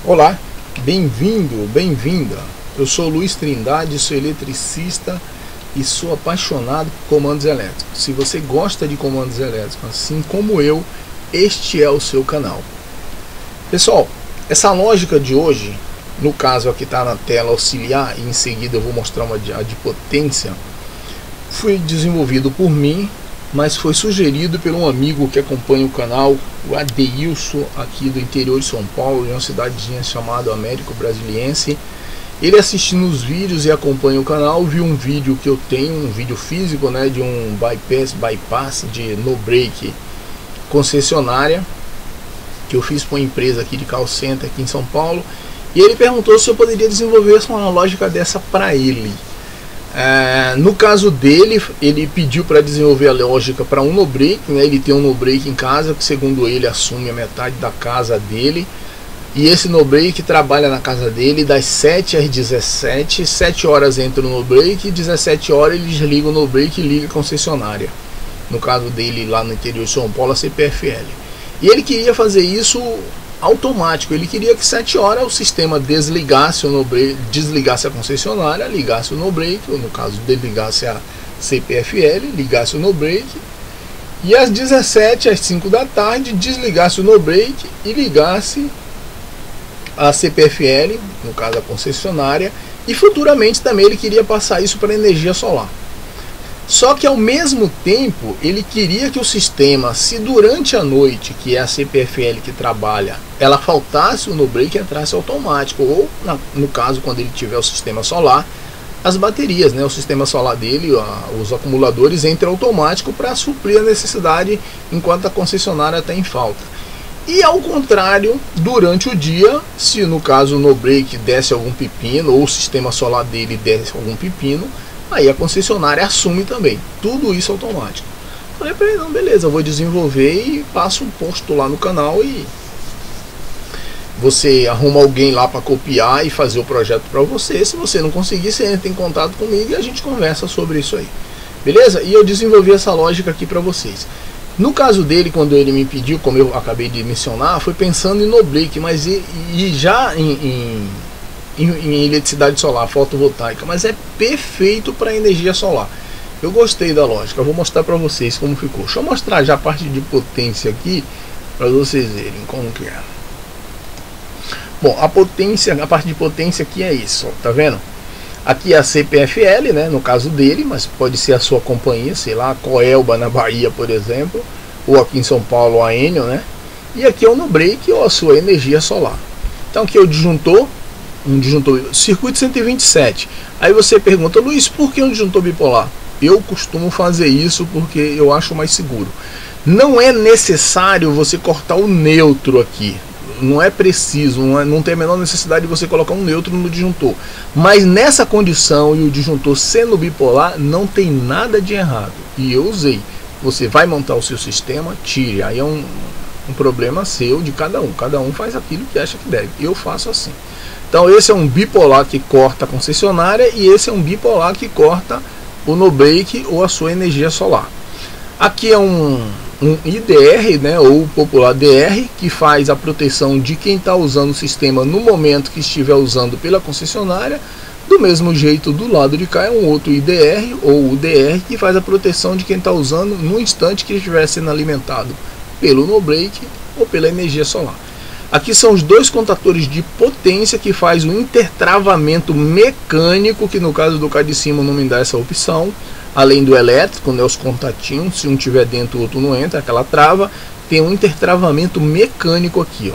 Olá, bem-vindo, bem-vinda. Eu sou Luiz Trindade, sou eletricista e sou apaixonado por comandos elétricos. Se você gosta de comandos elétricos, assim como eu, este é o seu canal. Pessoal, essa lógica de hoje, no caso aqui está na tela auxiliar e em seguida eu vou mostrar uma de potência, foi desenvolvido por mim, mas foi sugerido por um amigo que acompanha o canal, o Adeilson, aqui do interior de São Paulo, em uma cidadezinha chamada Américo Brasiliense. Ele assistindo os vídeos e acompanha o canal, viu um vídeo que eu tenho, um vídeo físico, né, de um bypass de no break concessionária, que eu fiz para uma empresa aqui de call center aqui em São Paulo, e ele perguntou se eu poderia desenvolver uma lógica dessa para ele. No caso dele, ele pediu para desenvolver a lógica para um no break, né? Ele tem um no break em casa que, segundo ele, assume a metade da casa dele, e esse no break trabalha na casa dele das 7 às 17, 7 horas entra no break e 17 horas ele desliga o no break e liga a concessionária, no caso dele lá no interior de São Paulo, a CPFL. E ele queria fazer isso automático, ele queria que 7 horas o sistema desligasse o no break, desligasse a concessionária, ligasse o no break, ou no caso desligasse a CPFL, ligasse o no break, e às 17 às 5 da tarde desligasse o no break e ligasse a CPFL, no caso a concessionária, e futuramente também ele queria passar isso para energia solar. Só que ao mesmo tempo ele queria que o sistema, se durante a noite, que é a CPFL que trabalha, ela faltasse o no break, entrasse automático, ou no caso quando ele tiver o sistema solar, as baterias, né, o sistema solar dele, os acumuladores entram automático para suprir a necessidade enquanto a concessionária está em falta. E ao contrário, durante o dia, se no caso o no break desse algum pepino, ou o sistema solar dele desse algum pepino, aí a concessionária assume também, tudo isso automático. Falei para ele, não, beleza, eu vou desenvolver e passo um post lá no canal e você arruma alguém lá para copiar e fazer o projeto para você. Se você não conseguir, você entra em contato comigo e a gente conversa sobre isso aí, beleza? E eu desenvolvi essa lógica aqui para vocês. No caso dele, quando ele me pediu, como eu acabei de mencionar, foi pensando em no break, mas já em eletricidade solar, fotovoltaica, mas é perfeito para energia solar. Eu gostei da lógica, eu vou mostrar para vocês como ficou. Deixa eu mostrar já a parte de potência aqui, para vocês verem como que é. Bom, a parte de potência aqui é isso, ó, tá vendo? Aqui é a CPFL, né, no caso dele, mas pode ser a sua companhia, sei lá, a Coelba na Bahia, por exemplo, ou aqui em São Paulo a Enel, né? E aqui é o no break ou a sua energia solar. Então aqui é o disjuntor, um disjuntor circuito 127. Aí você pergunta, Luiz, por que um disjuntor bipolar? Eu costumo fazer isso porque eu acho mais seguro. Não é necessário você cortar o neutro aqui, não é preciso, não tem a menor necessidade de você colocar um neutro no disjuntor, mas nessa condição e o disjuntor sendo bipolar, não tem nada de errado, e eu usei. Você vai montar o seu sistema, tire, aí é um problema seu, de cada um faz aquilo que acha que deve, eu faço assim. Então esse é um bipolar que corta a concessionária e esse é um bipolar que corta o no break ou a sua energia solar. Aqui é um IDR, né, ou popular DR, que faz a proteção de quem está usando o sistema no momento que estiver usando pela concessionária. Do mesmo jeito, do lado de cá é um outro IDR ou UDR, que faz a proteção de quem está usando no instante que estiver sendo alimentado pelo no break ou pela energia solar. Aqui são os dois contadores de potência que faz o intertravamento mecânico, que no caso do cá de cima não me dá essa opção, além do elétrico, né, os contatinhos, se um tiver dentro o outro não entra, aquela trava, tem um intertravamento mecânico aqui, ó.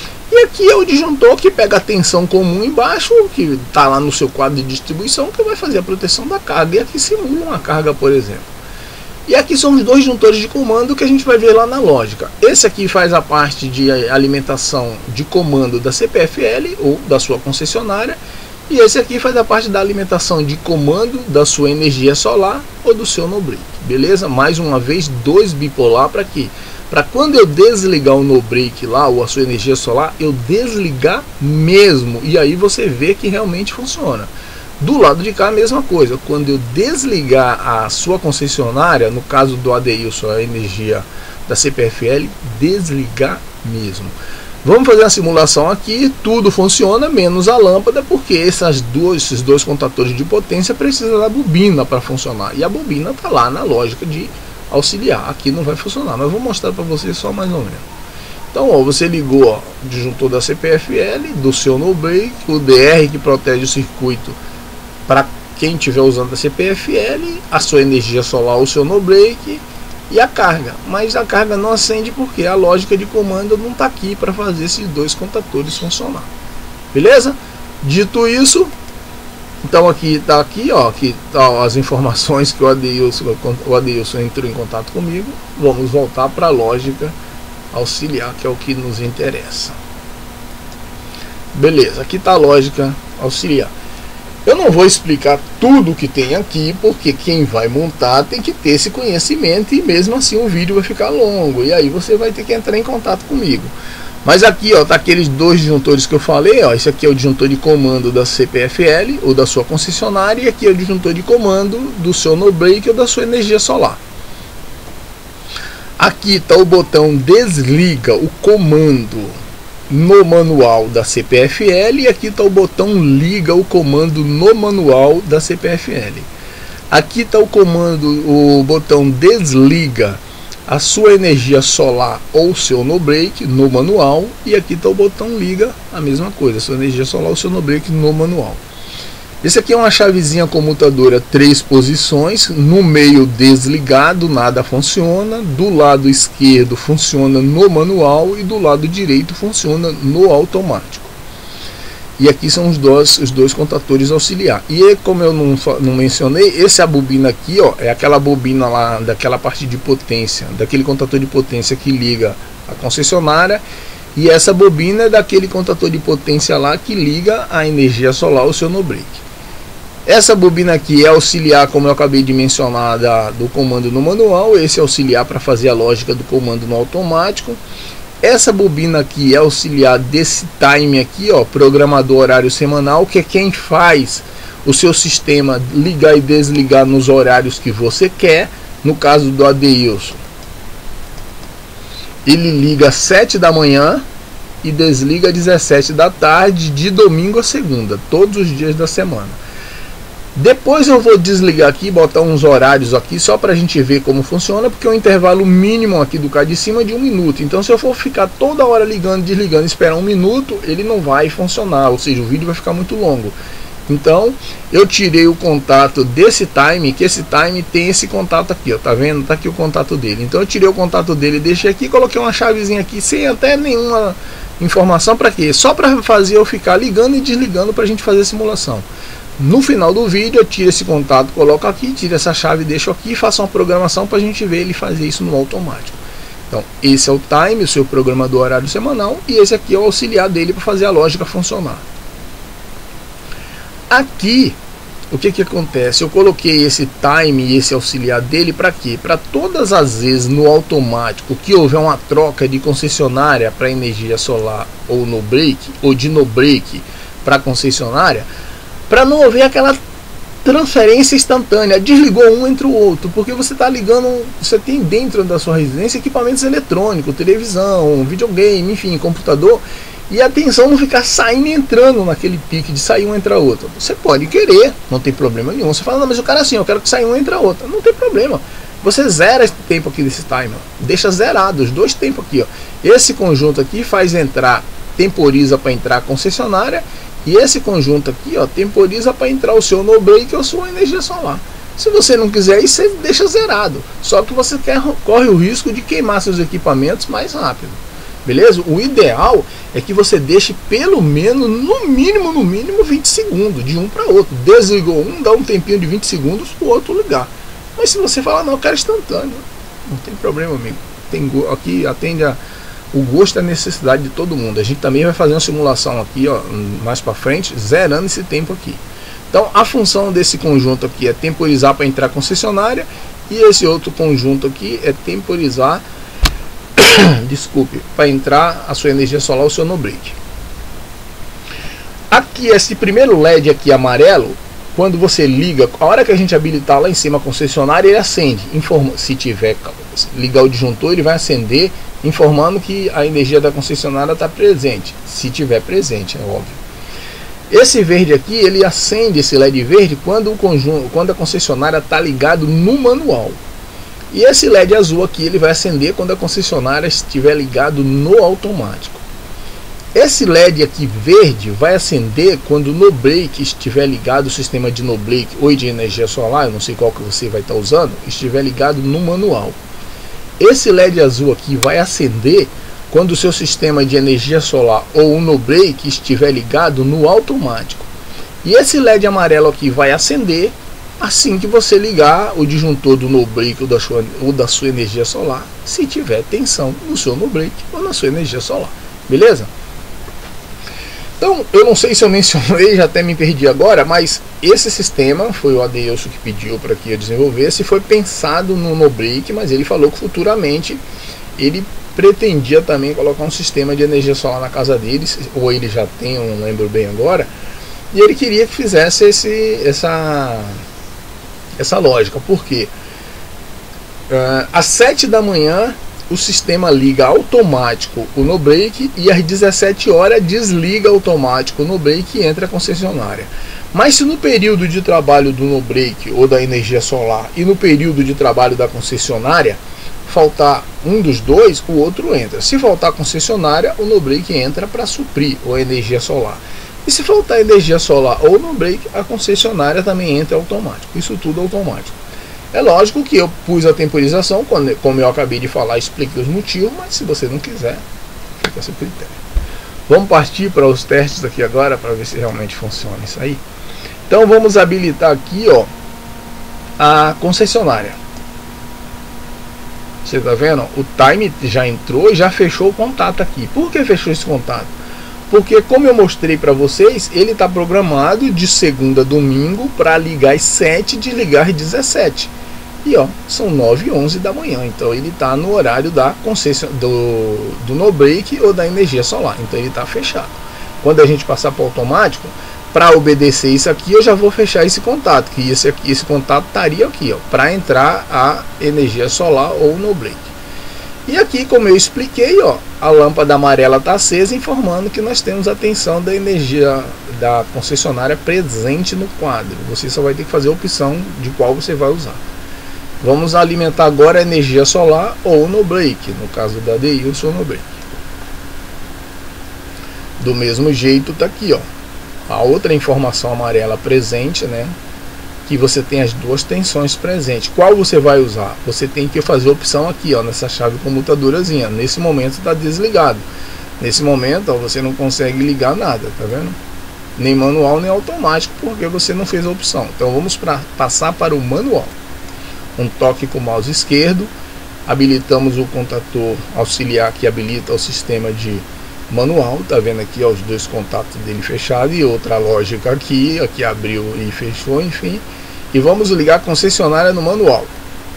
E aqui é o disjuntor que pega a tensão comum embaixo, que está lá no seu quadro de distribuição, que vai fazer a proteção da carga, e aqui simula uma carga, por exemplo. E aqui são os dois disjuntores de comando que a gente vai ver lá na lógica. Esse aqui faz a parte de alimentação de comando da CPFL ou da sua concessionária, e esse aqui faz a parte da alimentação de comando da sua energia solar ou do seu no break, beleza? Mais uma vez, dois bipolar para quê? Para quando eu desligar o no break lá ou a sua energia solar, eu desligar mesmo, e aí você vê que realmente funciona. Do lado de cá a mesma coisa, quando eu desligar a sua concessionária, no caso do Adeilson, a energia da CPFL, desligar mesmo. Vamos fazer a simulação aqui, tudo funciona, menos a lâmpada, porque esses dois contatores de potência precisam da bobina para funcionar. E a bobina está lá na lógica de auxiliar. Aqui não vai funcionar, mas eu vou mostrar para vocês só mais ou menos. Então, ó, você ligou ó, o disjuntor da CPFL, do seu no break, o DR que protege o circuito para quem estiver usando a CPFL, a sua energia solar, o seu no break e a carga. Mas a carga não acende porque a lógica de comando não está aqui para fazer esses dois contatores funcionar. Beleza? Dito isso, então aqui está ó, aqui tá as informações que o Adeilson entrou em contato comigo. Vamos voltar para a lógica auxiliar, que é o que nos interessa. Beleza, aqui está a lógica auxiliar. Eu não vou explicar tudo que tem aqui, porque quem vai montar tem que ter esse conhecimento, e mesmo assim o vídeo vai ficar longo, e aí você vai ter que entrar em contato comigo. Mas aqui ó, tá aqueles dois disjuntores que eu falei, ó, esse aqui é o disjuntor de comando da CPFL ou da sua concessionária, e aqui é o disjuntor de comando do seu no break ou da sua energia solar. Aqui está o botão desliga o comando no manual da CPFL, e aqui está o botão liga o comando no manual da CPFL. Aqui está o comando, o botão desliga a sua energia solar ou seu no break no manual, e aqui está o botão liga, a mesma coisa, sua energia solar ou seu no break no manual. Esse aqui é uma chavezinha comutadora 3 posições, no meio desligado, nada funciona, do lado esquerdo funciona no manual e do lado direito funciona no automático. E aqui são os dois contatores auxiliar. E como eu não mencionei, essa bobina aqui ó, é aquela bobina lá daquela parte de potência, daquele contator de potência que liga a concessionária. E essa bobina é daquele contator de potência lá que liga a energia solar ao seu no break. Essa bobina aqui é auxiliar, como eu acabei de mencionar, do comando no manual. Esse é auxiliar para fazer a lógica do comando no automático. Essa bobina aqui é auxiliar desse time aqui, ó, programador horário semanal, que é quem faz o seu sistema ligar e desligar nos horários que você quer. No caso do Adeilson, ele liga às 7 da manhã e desliga às 17 da tarde, de domingo a segunda, todos os dias da semana. Depois eu vou desligar aqui, botar uns horários aqui só para a gente ver como funciona, porque o intervalo mínimo aqui do cá de cima é de 1 minuto. Então se eu for ficar toda hora ligando, desligando, esperar 1 minuto, ele não vai funcionar, ou seja, o vídeo vai ficar muito longo. Então eu tirei o contato desse time, que esse time tem esse contato aqui, ó, tá vendo? Tá aqui o contato dele. Então eu tirei o contato dele, deixei aqui, coloquei uma chavezinha aqui sem até nenhuma informação. Para quê? Só para fazer eu ficar ligando e desligando para a gente fazer a simulação. No final do vídeo eu tiro esse contato, coloco aqui, tiro essa chave, deixo aqui e faço uma programação para a gente ver ele fazer isso no automático. Então esse é o time, o seu programador horário semanal, e esse aqui é o auxiliar dele para fazer a lógica funcionar. Aqui, o que acontece? Eu coloquei esse time e esse auxiliar dele para quê? Para todas as vezes no automático que houver uma troca de concessionária para energia solar ou no break, ou de no break para concessionária, para não haver aquela transferência instantânea, desligou um entre o outro, porque você está ligando, você tem dentro da sua residência equipamentos eletrônicos, televisão, videogame, enfim, computador, e a tensão não ficar saindo e entrando naquele pique de sair um entre a outra. Você pode querer, não tem problema nenhum. Você fala, não, mas o cara assim, eu quero que saia um entre a outra. Não tem problema. Você zera esse tempo aqui desse timer, deixa zerado os dois tempos aqui, ó. Esse conjunto aqui faz entrar, temporiza para entrar a concessionária, e esse conjunto aqui, ó, temporiza para entrar o seu no break ou a sua energia solar. Se você não quiser isso, você deixa zerado. Só que você corre o risco de queimar seus equipamentos mais rápido. Beleza? O ideal é que você deixe pelo menos, no mínimo 20 segundos, de um para outro. Desligou um, dá um tempinho de 20 segundos para o outro ligar. Mas se você falar, não, eu quero instantâneo, não tem problema, amigo. Aqui atende o gosto e a necessidade de todo mundo. A gente também vai fazer uma simulação aqui, ó, mais para frente, zerando esse tempo aqui. Então a função desse conjunto aqui é temporizar para entrar concessionária, e esse outro conjunto aqui é temporizar desculpe, para entrar a sua energia solar, o seu no break. Aqui esse primeiro LED aqui amarelo, quando você liga, a hora que a gente habilitar lá em cima a concessionária, ele acende, informa, se tiver ligar o disjuntor, ele vai acender informando que a energia da concessionária está presente, se tiver presente, é óbvio. Esse verde aqui, ele acende, esse LED verde, quando a concessionária está ligado no manual. E esse LED azul aqui, ele vai acender quando a concessionária estiver ligado no automático. Esse LED aqui verde vai acender quando no break estiver ligado, o sistema de no break ou de energia solar, eu não sei qual que você vai estar usando, estiver ligado no manual. Esse LED azul aqui vai acender quando o seu sistema de energia solar ou o no break estiver ligado no automático. E esse LED amarelo aqui vai acender assim que você ligar o disjuntor do no break ou da sua energia solar, se tiver tensão no seu no break ou na sua energia solar. Beleza? Então, eu não sei se eu mencionei, já até me perdi agora, mas esse sistema foi o Adeilson que pediu para que eu desenvolvesse, foi pensado no no break, mas ele falou que futuramente ele pretendia também colocar um sistema de energia solar na casa deles, ou ele já tem, eu não lembro bem agora, e ele queria que fizesse essa lógica. Por quê? Às 7 da manhã o sistema liga automático o no break e às 17 horas desliga automático o no break e entra a concessionária. Mas se no período de trabalho do no break ou da energia solar e no período de trabalho da concessionária faltar um dos dois, o outro entra. Se faltar a concessionária, o no break entra para suprir a energia solar. E se faltar energia solar ou no break, a concessionária também entra automático. Isso tudo automático. É lógico que eu pus a temporização, como eu acabei de falar, expliquei os motivos, mas se você não quiser, fica a seu critério. Vamos partir para os testes aqui agora, para ver se realmente funciona isso aí. Então vamos habilitar aqui, ó, a concessionária. Você está vendo? O time já entrou e já fechou o contato aqui. Por que fechou esse contato? Porque, como eu mostrei para vocês, ele está programado de segunda a domingo para ligar às 7 e desligar às 17. E ó, são 9h11 da manhã. Então ele está no horário da concessão do no break ou da energia solar. Então ele está fechado. Quando a gente passar para o automático, para obedecer isso aqui, eu já vou fechar esse contato. Que esse contato estaria aqui, ó, para entrar a energia solar ou no break. E aqui, como eu expliquei, ó, a lâmpada amarela está acesa, informando que nós temos a tensão da energia da concessionária presente no quadro. Você só vai ter que fazer a opção de qual você vai usar. Vamos alimentar agora a energia solar ou no break, no caso da Adeilson no break. Do mesmo jeito está aqui, ó, a outra informação amarela presente, né? Que você tem as duas tensões presentes. Qual você vai usar? Você tem que fazer a opção aqui, ó, nessa chave comutadorazinha. Nesse momento está desligado. Nesse momento, ó, você não consegue ligar nada, tá vendo? Nem manual nem automático, porque você não fez a opção. Então vamos passar para o manual. Um toque com o mouse esquerdo, habilitamos o contator auxiliar que habilita o sistema de manual. Tá vendo aqui, ó, os dois contatos dele fechados e outra lógica aqui abriu e fechou, enfim. E vamos ligar a concessionária no manual.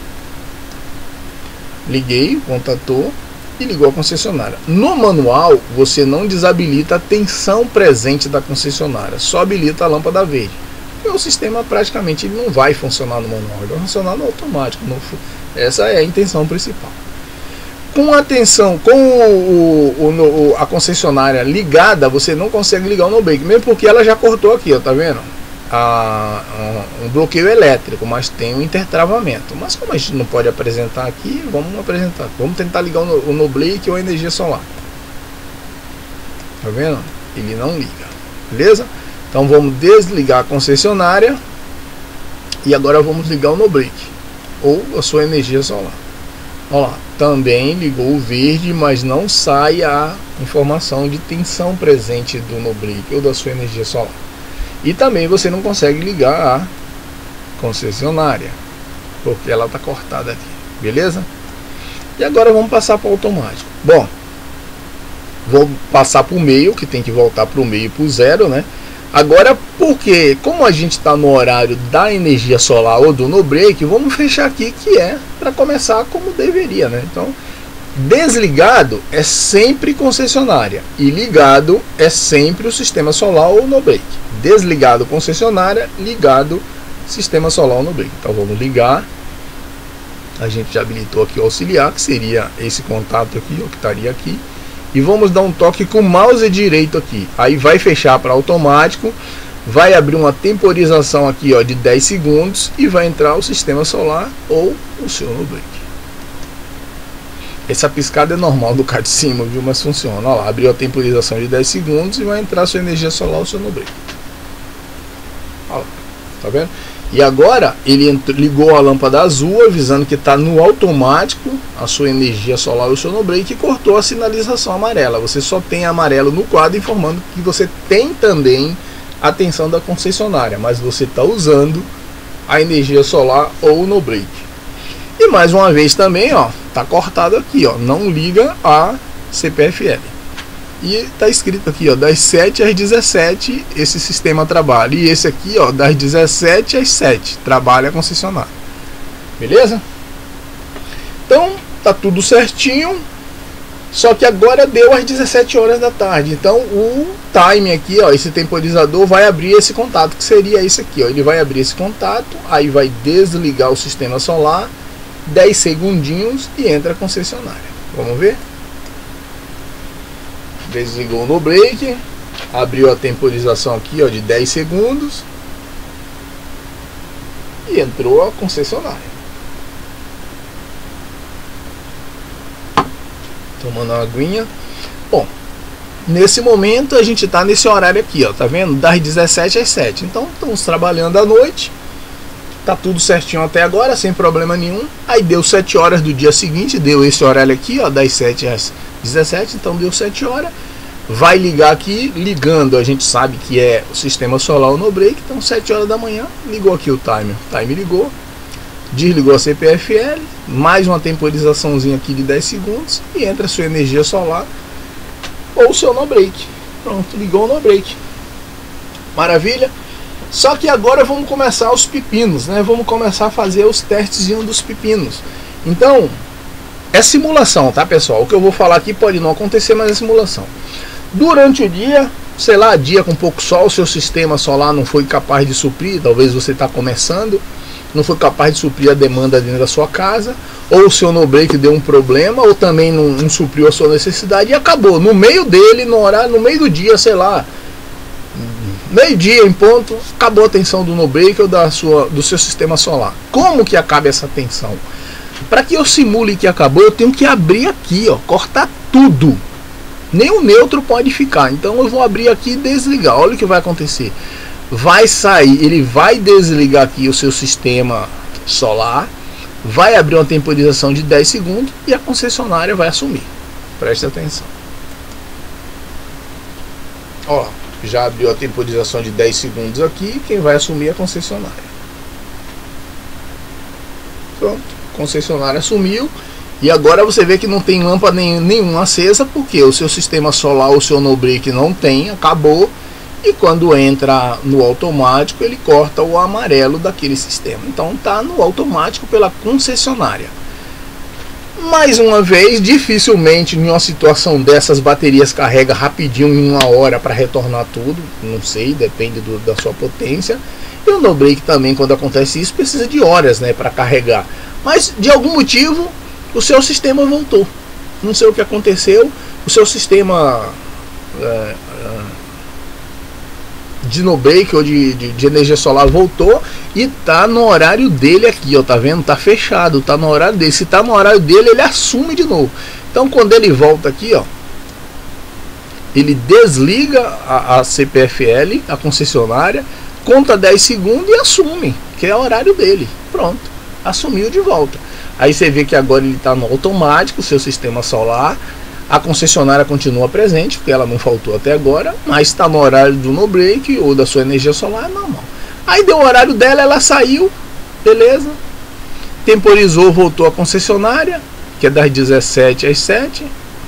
Liguei o contator e ligou a concessionária. No manual você não desabilita a tensão presente da concessionária, só habilita a lâmpada verde. Porque o sistema praticamente ele não vai funcionar no manual, ele vai funcionar no automático. Essa é a intenção principal. Com a tensão, com a concessionária ligada, você não consegue ligar o no break, mesmo porque ela já cortou aqui, ó, tá vendo? Um bloqueio elétrico, mas tem um intertravamento. Mas como a gente não pode apresentar aqui, vamos apresentar. Vamos tentar ligar o no break ou a energia solar. Tá vendo? Ele não liga, beleza? Então vamos desligar a concessionária e agora vamos ligar o no break ou a sua energia solar. Olha lá, também ligou o verde, mas não sai a informação de tensão presente do no break ou da sua energia solar. E também você não consegue ligar a concessionária, porque ela está cortada aqui, beleza? E agora vamos passar para o automático. Bom, vou passar para o meio, que tem que voltar para o meio e para o zero, né? Agora, porque como a gente está no horário da energia solar ou do no break, vamos fechar aqui, que é para começar como deveria, né? Então, desligado é sempre concessionária e ligado é sempre o sistema solar ou no break. Desligado concessionária, ligado sistema solar ou no break. Então vamos ligar A gente já habilitou aqui o auxiliar, que seria esse contato aqui, ó, que estaria aqui. E vamos dar um toque com o mouse direito aqui. Aí vai fechar para automático. Vai abrir uma temporização aqui, ó, de 10 segundos. E vai entrar o sistema solar ou o seu no break. Essa piscada é normal do cá de cima, viu? Mas funciona. Olha lá, abriu a temporização de 10 segundos e vai entrar a sua energia solar ou seu no break. Olha lá, tá vendo? E agora ele ligou a lâmpada azul, avisando que está no automático a sua energia solar ou o seu no break, e cortou a sinalização amarela. Você só tem amarelo no quadro, informando que você tem também a atenção da concessionária, mas você está usando a energia solar ou o no break. E mais uma vez também, ó, tá cortado aqui, ó, não liga a CPFL. E está escrito aqui, ó, das 7 às 17 esse sistema trabalha. E esse aqui, ó, das 17 às 7 trabalha a concessionária. Beleza? Então, tá tudo certinho. Só que agora deu às 17 horas da tarde. Então, o time aqui, ó, esse temporizador vai abrir esse contato, que seria esse aqui, ó. Ele vai abrir esse contato, aí vai desligar o sistema solar, 10 segundinhos e entra a concessionária. Vamos ver? Desligou no break, abriu a temporização aqui, ó, de 10 segundos e entrou a concessionária. Tomando uma aguinha. Bom, nesse momento a gente está nesse horário aqui, ó, tá vendo? Das 17 às 7. Então estamos trabalhando à noite. Tá tudo certinho até agora, sem problema nenhum. Aí deu 7 horas do dia seguinte, deu esse horário aqui, ó, das 7 às 17, então deu 7 horas. Vai ligar aqui, ligando, a gente sabe que é o sistema solar no break, então 7 horas da manhã, ligou aqui o timer. O timer ligou, desligou a CPFL, mais uma temporizaçãozinha aqui de 10 segundos e entra a sua energia solar ou o seu no break. Pronto, ligou o no break. Maravilha? Só que agora vamos começar os pepinos, né? Vamos começar a fazer os testezinhos dos pepinos. Então, é simulação, tá, pessoal? O que eu vou falar aqui pode não acontecer, mas é simulação. Durante o dia, sei lá, dia com pouco sol, seu sistema solar não foi capaz de suprir, talvez você está começando, não foi capaz de suprir a demanda dentro da sua casa, ou o seu no break deu um problema, ou também não supriu a sua necessidade e acabou. No meio dele, no horário, no meio do dia, sei lá, meio-dia em ponto, acabou a tensão do no break ou do seu sistema solar. Como que acaba essa tensão? Para que eu simule que acabou, eu tenho que abrir aqui, ó, cortar tudo. Nem o neutro pode ficar. Então eu vou abrir aqui e desligar. Olha o que vai acontecer. Vai sair, ele vai desligar aqui o seu sistema solar, vai abrir uma temporização de 10 segundos e a concessionária vai assumir. Preste atenção. Ó, já abriu a temporização de 10 segundos aqui, quem vai assumir é a concessionária. Pronto, a concessionária assumiu. E agora você vê que não tem lâmpada nenhuma acesa, porque o seu sistema solar, o seu no break não tem, acabou. E quando entra no automático, ele corta o amarelo daquele sistema. Então está no automático pela concessionária. Mais uma vez, dificilmente em uma situação dessas baterias carrega rapidinho em 1 hora para retornar tudo. Não sei, depende da sua potência. E o no break também, quando acontece isso, precisa de horas, né, para carregar. Mas de algum motivo o seu sistema voltou. Não sei o que aconteceu. O seu sistema de no break ou de energia solar voltou e tá no horário dele aqui, ó, tá vendo? Tá fechado, tá no horário dele. Se tá no horário dele, ele assume de novo. Então quando ele volta aqui, ó, ele desliga a CPFL, a concessionária, conta 10 segundos e assume, que é o horário dele. Pronto, assumiu de volta. Aí você vê que agora ele está no automático, o seu sistema solar. A concessionária continua presente, porque ela não faltou até agora, mas está no horário do no break ou da sua energia solar, normal. Aí deu o horário dela, ela saiu, beleza. Temporizou, voltou a concessionária, que é das 17 às 7.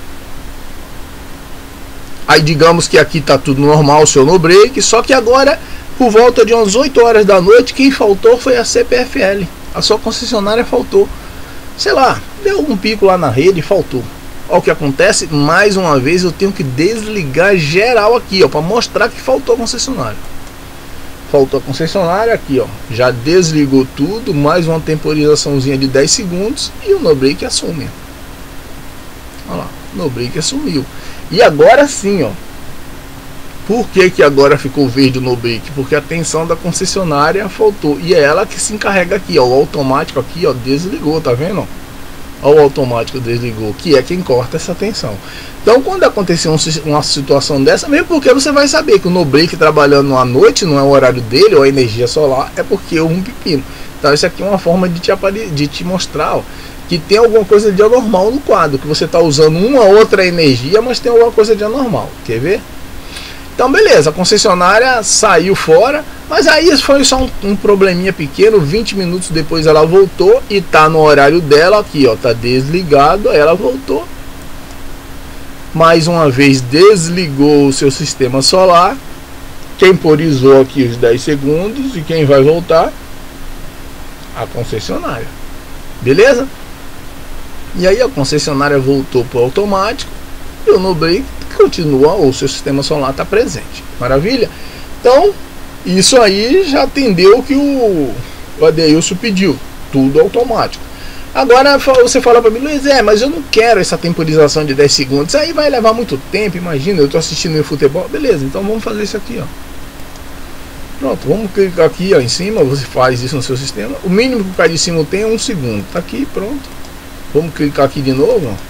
Aí digamos que aqui está tudo normal, o seu no break, só que agora, por volta de umas 8 horas da noite, quem faltou foi a CPFL. A sua concessionária faltou. Sei lá, deu um pico lá na rede e faltou. Olha o que acontece, mais uma vez eu tenho que desligar geral aqui, ó, para mostrar que faltou a concessionária. faltou a concessionária aqui, ó, já desligou tudo, mais uma temporizaçãozinha de 10 segundos e o no break assume. Olha lá, no break assumiu. E agora sim, ó, por que agora ficou verde o no break? Porque a tensão da concessionária faltou e é ela que se encarrega aqui, ó, o automático aqui, ó, desligou, tá vendo? Ó, o automático desligou, que é quem corta essa tensão. Então, quando acontecer uma situação dessa, mesmo porque você vai saber que o no break trabalhando à noite, não é o horário dele, ou a energia solar, é porque houve um pepino. Então, isso aqui é uma forma de te mostrar, ó, que tem alguma coisa de anormal no quadro, que você está usando uma outra energia, mas tem alguma coisa de anormal. Quer ver? Então, beleza, a concessionária saiu fora, mas aí foi só um probleminha pequeno. 20 minutos depois ela voltou e tá no horário dela aqui, ó, tá desligado, ela voltou. Mais uma vez desligou o seu sistema solar, temporizou aqui os 10 segundos e quem vai voltar? A concessionária. Beleza? E aí a concessionária voltou para o automático e o no break continua, o seu sistema solar está presente. Maravilha? Então, isso aí já atendeu o que o Adeilson pediu. Tudo automático. Agora você fala para mim, Luiz, mas eu não quero essa temporização de 10 segundos. Aí vai levar muito tempo, imagina, eu estou assistindo meu futebol. Beleza, então vamos fazer isso aqui, ó. Pronto, vamos clicar aqui, ó, em cima, você faz isso no seu sistema. O mínimo que o cara de cima tem é 1 segundo. Tá aqui, pronto. Vamos clicar aqui de novo, ó.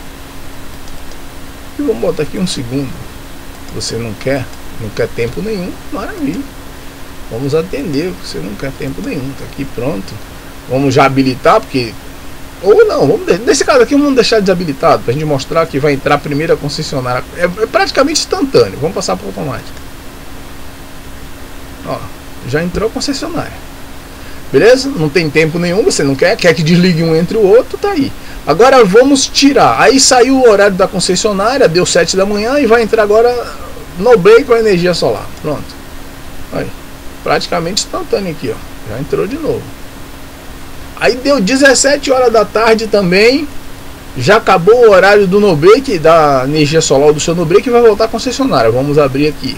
E vamos botar aqui 1 segundo. Você não quer tempo nenhum, maravilha. Vamos atender, você não quer tempo nenhum. Tá aqui, pronto. Vamos já habilitar, porque... Ou não, nesse caso aqui vamos deixar desabilitado, para a gente mostrar que vai entrar a primeira concessionária. É praticamente instantâneo. Vamos passar para o automático. Ó, já entrou a concessionária. Beleza? Não tem tempo nenhum, você não quer que desligue um entre o outro, tá aí. Agora vamos tirar. Aí saiu o horário da concessionária, deu 7 da manhã e vai entrar agora no break com a energia solar. Pronto. Aí, praticamente instantâneo aqui, ó. Já entrou de novo. Aí deu 17 horas da tarde também. Já acabou o horário do no break, da energia solar do seu no break, e vai voltar a concessionária. Vamos abrir aqui.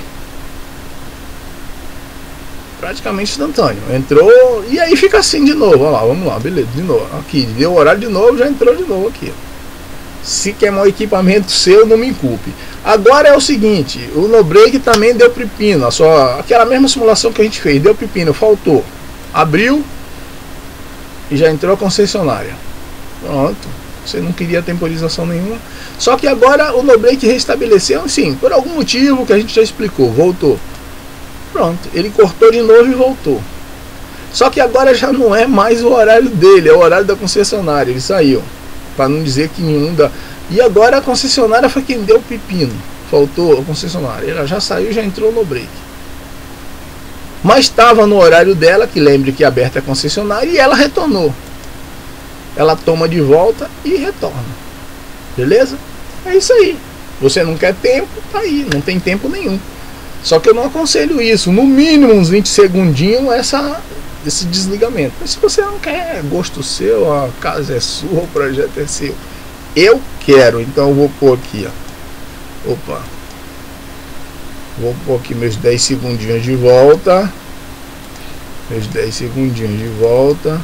Praticamente instantâneo. Entrou e aí fica assim de novo. Olha lá, vamos lá, beleza, de novo. Aqui, deu horário de novo, já entrou de novo aqui. Se queimar o equipamento seu, não me inculpe. Agora é o seguinte, o no break também deu pepino. Aquela mesma simulação que a gente fez, deu pepino, faltou. Abriu e já entrou a concessionária. Pronto. Você não queria temporização nenhuma. Só que agora o no break restabeleceu, sim, por algum motivo que a gente já explicou, voltou. Pronto, ele cortou de novo e voltou. Só que agora já não é mais o horário dele, é o horário da concessionária. Ele saiu, para não dizer que nenhum da... E agora a concessionária foi quem deu o pepino. Faltou a concessionária. Ela já saiu, já entrou no break. Mas estava no horário dela, que lembre que é aberta a concessionária, e ela retornou. Ela toma de volta e retorna. Beleza? É isso aí. Você não quer tempo, tá aí, não tem tempo nenhum. Só que eu não aconselho isso. No mínimo uns 20 segundinhos esse desligamento. Mas se você não quer, é gosto seu, a casa é sua, o projeto é seu. Eu quero, então eu vou pôr aqui, ó. Opa. Vou pôr aqui meus 10 segundinhos de volta. Meus 10 segundinhos de volta.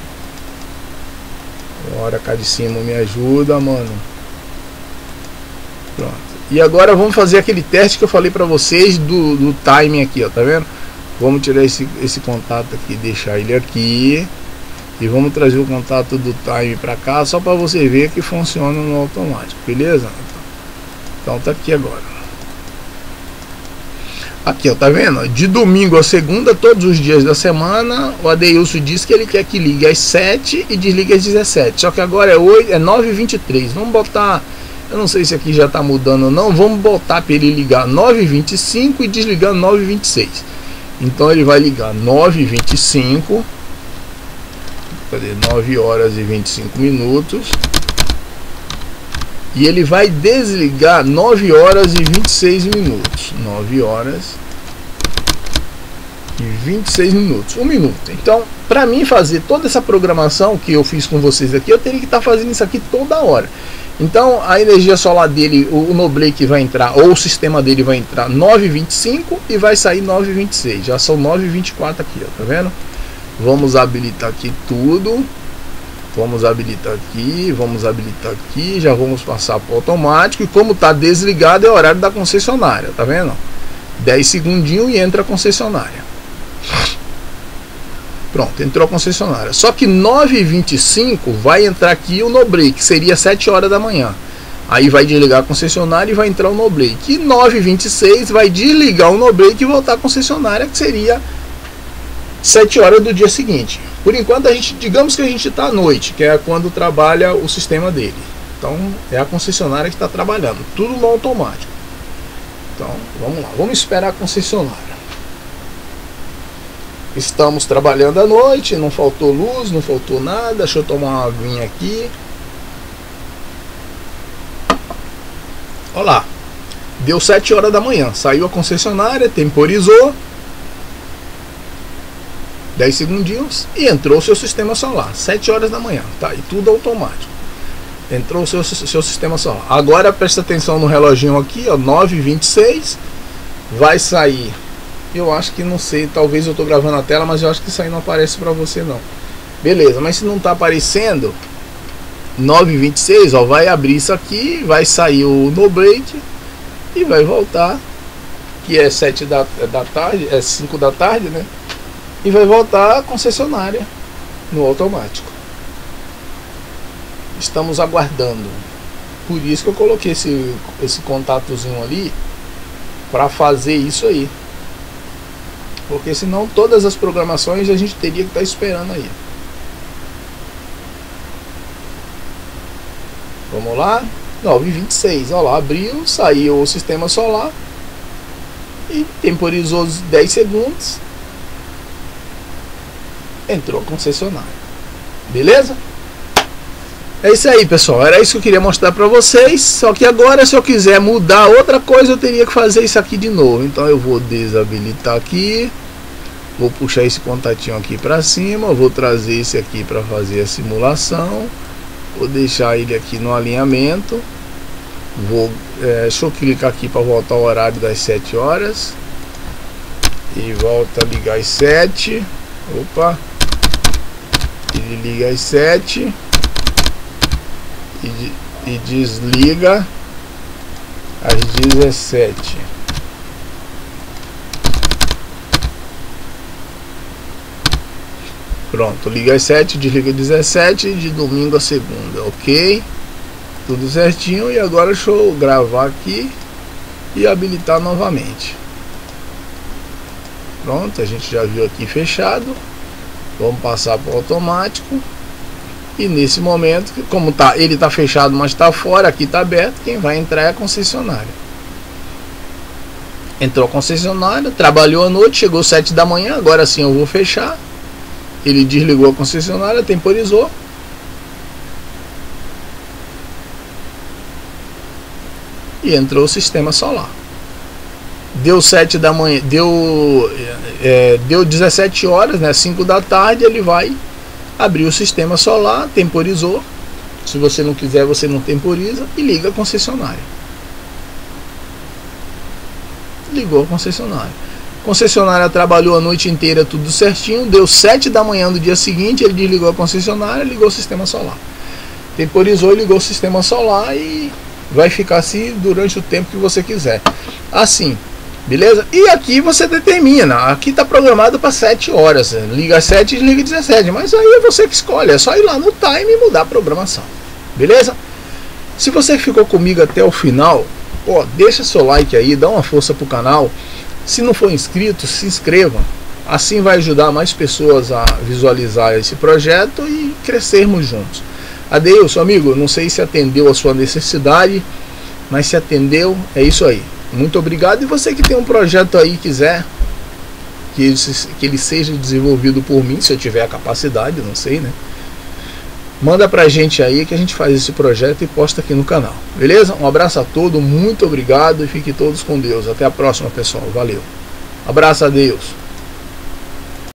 Agora cá de cima me ajuda, mano. Pronto. E agora vamos fazer aquele teste que eu falei pra vocês do timing aqui, ó, tá vendo? Vamos tirar esse contato aqui, deixar ele aqui. E vamos trazer o contato do time pra cá, só pra você ver que funciona no automático, beleza? Então tá aqui agora. Aqui, ó, tá vendo? De domingo a segunda, todos os dias da semana, o Adeilson diz que ele quer que ligue às 7 e desligue às 17. Só que agora é 9h23. Vamos botar... Eu não sei se aqui já está mudando ou não. Vamos botar para ele ligar 9h25 e desligar 9h26. Então ele vai ligar 9h25. Cadê? 9 horas e 25 minutos. E ele vai desligar 9 horas e 26 minutos. 9 horas e 26 minutos. 1 minuto. Então, para mim fazer toda essa programação que eu fiz com vocês aqui, eu teria que estar fazendo isso aqui toda hora. Então a energia solar dele, o NoBlake vai entrar, ou o sistema dele vai entrar 9h25 e vai sair 9h26. Já são 9h24 aqui, ó, tá vendo? Vamos habilitar aqui tudo. Vamos habilitar aqui, já vamos passar para o automático. E como está desligado, é horário da concessionária, tá vendo? 10 segundinhos e entra a concessionária. Pronto, entrou a concessionária. Só que 9h25 vai entrar aqui o NoBlake, que seria 7 horas da manhã. Aí vai desligar a concessionária e vai entrar o NoBlake. E 9h26 vai desligar o NoBlake e voltar a concessionária, que seria 7 horas do dia seguinte. Por enquanto, digamos que a gente está à noite, que é quando trabalha o sistema dele. Então, é a concessionária que está trabalhando, tudo no automático. Então, vamos lá, vamos esperar a concessionária. Estamos trabalhando à noite, não faltou luz, não faltou nada. Deixa eu tomar uma aguinha aqui. Olha lá, deu 7 horas da manhã, saiu a concessionária, temporizou 10 segundinhos e entrou o seu sistema solar. 7 horas da manhã, tá? E tudo automático. Entrou o seu sistema solar. Agora presta atenção no reloginho aqui, ó, 9h26. Vai sair. Eu acho que, não sei, talvez eu tô gravando a tela, mas eu acho que isso aí não aparece para você não. Beleza, mas se não tá aparecendo, 9h26, ó, vai abrir isso aqui, vai sair o NoBlake e vai voltar, que é 7 da tarde, é 5 da tarde, né? E vai voltar a concessionária no automático. Estamos aguardando. Por isso que eu coloquei esse contatozinho ali para fazer isso aí. Porque senão todas as programações a gente teria que estar esperando aí. Vamos lá. 9h26. Olha lá, abriu, saiu o sistema solar e temporizou os 10 segundos. Entrou a concessionária. Beleza? É isso aí, pessoal. Era isso que eu queria mostrar para vocês. Só que agora, se eu quiser mudar outra coisa, eu teria que fazer isso aqui de novo. Então eu vou desabilitar aqui. Vou puxar esse contatinho aqui para cima. Vou trazer esse aqui para fazer a simulação. Vou deixar ele aqui no alinhamento. Deixa eu clicar aqui para voltar ao horário das 7 horas. E volta a ligar às 7. Opa. Ele liga às 7. E desliga às 17. Pronto, liga às 7, desliga às 17, de domingo a segunda, ok? Tudo certinho. E agora deixa eu gravar aqui e habilitar novamente. Pronto, a gente já viu aqui fechado. Vamos passar para o automático. E nesse momento, como ele está fechado, mas está fora, aqui está aberto, quem vai entrar é a concessionária. Entrou a concessionária, trabalhou à noite, chegou 7 da manhã, agora sim eu vou fechar. Ele desligou a concessionária, temporizou. E entrou o sistema solar. Deu 7 da manhã, deu 17 horas, né, 5 da tarde, ele vai abriu o sistema solar, temporizou. Se você não quiser, você não temporiza e liga a concessionária. Ligou a concessionária. A concessionária trabalhou a noite inteira, tudo certinho. Deu 7 da manhã do dia seguinte, ele desligou a concessionária, ligou o sistema solar. Temporizou e ligou o sistema solar e vai ficar assim durante o tempo que você quiser. Assim. Beleza? E aqui você determina. Aqui está programado para 7 horas. Liga às 7 e desliga às 17. Mas aí é você que escolhe. É só ir lá no time e mudar a programação. Beleza? Se você ficou comigo até o final, ó, deixa seu like aí, dá uma força pro canal. Se não for inscrito, se inscreva. Assim vai ajudar mais pessoas a visualizar esse projeto e crescermos juntos. Adeus, amigo. Não sei se atendeu a sua necessidade, mas se atendeu, é isso aí. Muito obrigado. E você que tem um projeto aí, quiser que ele seja desenvolvido por mim, se eu tiver a capacidade, não sei, né? Manda pra gente aí que a gente faz esse projeto e posta aqui no canal. Beleza? Um abraço a todos, muito obrigado e fiquem todos com Deus. Até a próxima, pessoal. Valeu. Abraço a Deus.